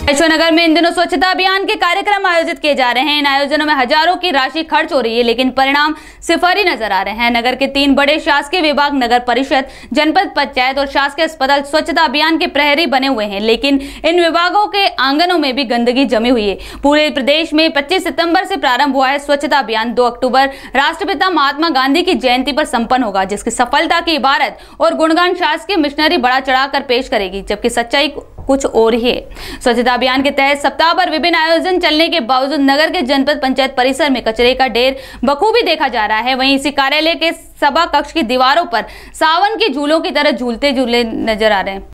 नगर में इन दिनों स्वच्छता अभियान के कार्यक्रम आयोजित किए जा रहे हैं। इन आयोजनों में हजारों की राशि खर्च हो रही है, लेकिन परिणाम सिफर ही नजर आ रहे हैं। नगर के 3 बड़े शासकीय विभाग, नगर परिषद, जनपद पंचायत और शासकीय अस्पताल स्वच्छता अभियान के प्रहरी बने हुए हैं, लेकिन इन विभागों के आंगनों में भी गंदगी जमी हुई है। पूरे प्रदेश में 25 सितंबर से प्रारंभ हुआ है स्वच्छता अभियान। 2 अक्टूबर राष्ट्रपिता महात्मा गांधी की जयंती पर संपन्न होगा, जिसकी सफलता की इबारत और गुणगान शासकीय मिशनरी बड़ा चढ़ाकर पेश करेगी, जबकि सच्चाई कुछ और ही है। स्वच्छता अभियान के तहत सप्ताह भर विभिन्न आयोजन चलने के बावजूद नगर के जनपद पंचायत परिसर में कचरे का ढेर बखूबी देखा जा रहा है। वहीं इसी कार्यालय के सभा कक्ष की दीवारों पर सावन के झूलों की तरह झूलते नजर आ रहे हैं।